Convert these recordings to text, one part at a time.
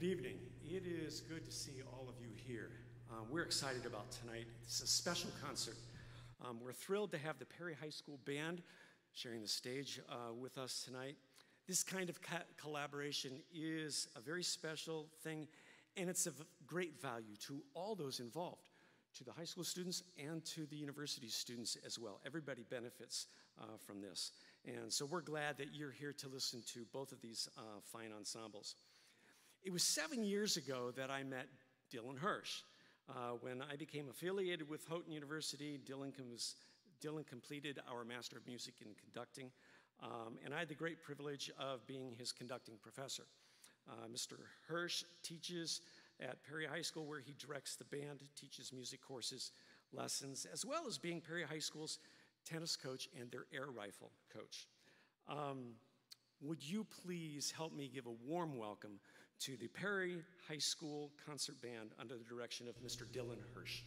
Good evening. It is good to see all of you here. We're excited about tonight. It's a special concert. We're thrilled to have the Perry High School Band sharing the stage with us tonight. This kind of collaboration is a very special thing, and it's of great value to all those involved, to the high school students and to the university students as well. Everybody benefits from this. And so we're glad that you're here to listen to both of these fine ensembles. It was 7 years ago that I met Dylan Hirsch. When I became affiliated with Houghton University, Dylan completed our Master of Music in Conducting, and I had the great privilege of being his conducting professor. Mr. Hirsch teaches at Perry High School, where he directs the band, teaches music courses, lessons, as well as being Perry High School's tennis coach and their air rifle coach. Would you please help me give a warm welcome to the Perry High School Concert Band under the direction of Mr. Dylan Hirsch.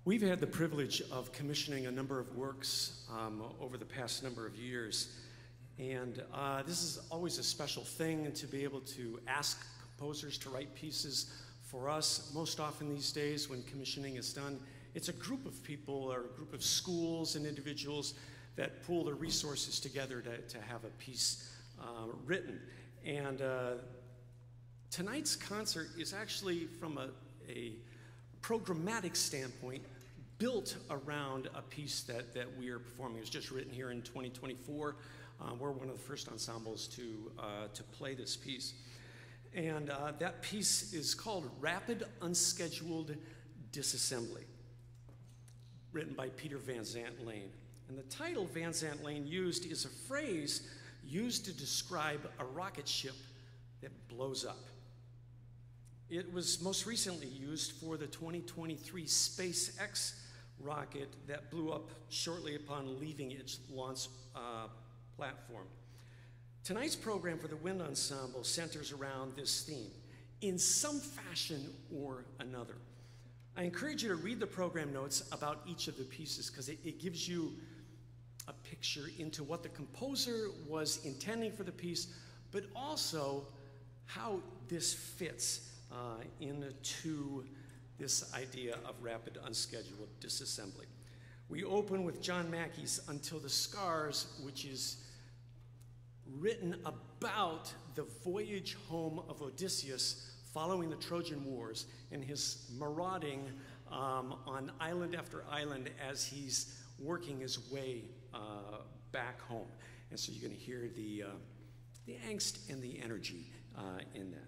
We've had the privilege of commissioning a number of works over the past number of years, and this is always a special thing to be able to ask composers to write pieces for us. Most often these days when commissioning is done, it's a group of people or a group of schools and individuals that pool their resources together to have a piece written. And tonight's concert is actually, from a programmatic standpoint, built around a piece that we are performing. It was just written here in 2024. We're one of the first ensembles to play this piece. And that piece is called Rapid Unscheduled Disassembly, written by Peter Van Zandt Lane. And the title Van Zandt Lane used is a phrase used to describe a rocket ship that blows up. It was most recently used for the 2023 SpaceX rocket that blew up shortly upon leaving its launch platform. Tonight's program for the Wind Ensemble centers around this theme in some fashion or another. I encourage you to read the program notes about each of the pieces because it gives you a picture into what the composer was intending for the piece, but also how this fits into this idea of rapid unscheduled disassembly. We open with John Mackey's Until the Scars, which is written about the voyage home of Odysseus following the Trojan Wars and his marauding on island after island as he's working his way back home. And so you're going to hear the angst and the energy in that.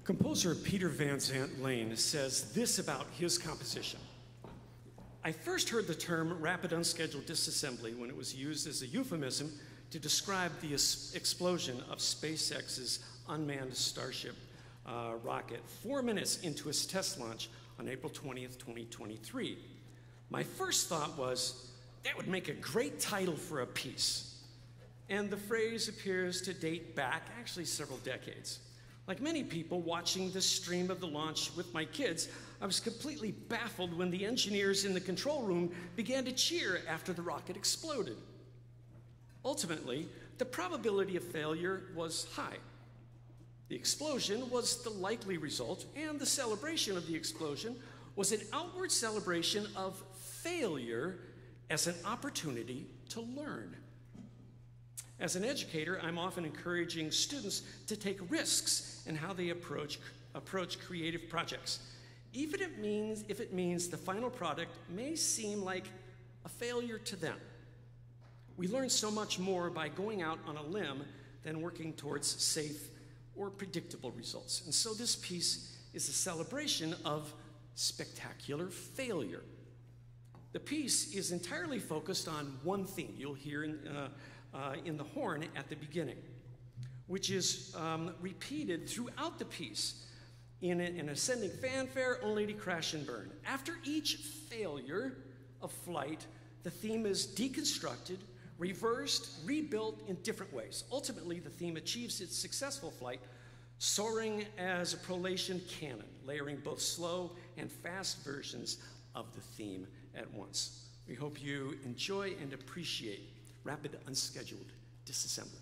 Composer Peter Van Zandt Lane says this about his composition. I first heard the term rapid unscheduled disassembly when it was used as a euphemism to describe the explosion of SpaceX's unmanned Starship rocket 4 minutes into its test launch on April 20th, 2023. My first thought was, that would make a great title for a piece. And the phrase appears to date back actually several decades. Like many people watching the stream of the launch with my kids, I was completely baffled when the engineers in the control room began to cheer after the rocket exploded. Ultimately, the probability of failure was high. The explosion was the likely result, and the celebration of the explosion was an outward celebration of failure as an opportunity to learn. As an educator, I'm often encouraging students to take risks in how they approach creative projects, even if it means the final product may seem like a failure to them. We learn so much more by going out on a limb than working towards safe or predictable results. And so this piece is a celebration of spectacular failure. The piece is entirely focused on one theme you'll hear in the horn at the beginning, which is repeated throughout the piece in an ascending fanfare, only to crash and burn. After each failure of flight, the theme is deconstructed, reversed, rebuilt in different ways. Ultimately, the theme achieves its successful flight, soaring as a prolation cannon, layering both slow and fast versions of the theme at once. We hope you enjoy and appreciate rapid unscheduled disassembly.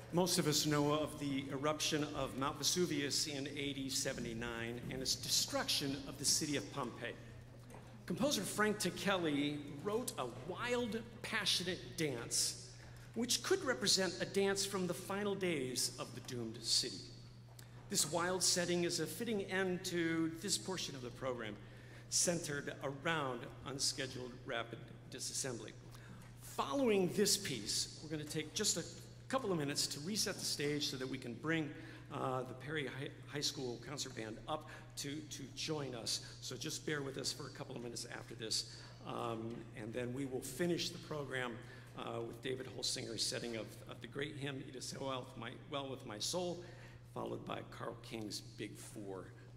Most of us know of the eruption of Mount Vesuvius in AD 79 and its destruction of the city of Pompeii. Composer Frank Ticheli wrote a wild, passionate dance, which could represent a dance from the final days of the doomed city. This wild setting is a fitting end to this portion of the program, centered around unscheduled rapid disassembly. Following this piece, we're going to take just a couple of minutes to reset the stage so that we can bring the Perry High School Concert Band up to join us. So just bear with us for a couple of minutes after this. And then we will finish the program with David Holsinger's setting of the great hymn, It Is So Well With My Soul, followed by Carl King's Big Four.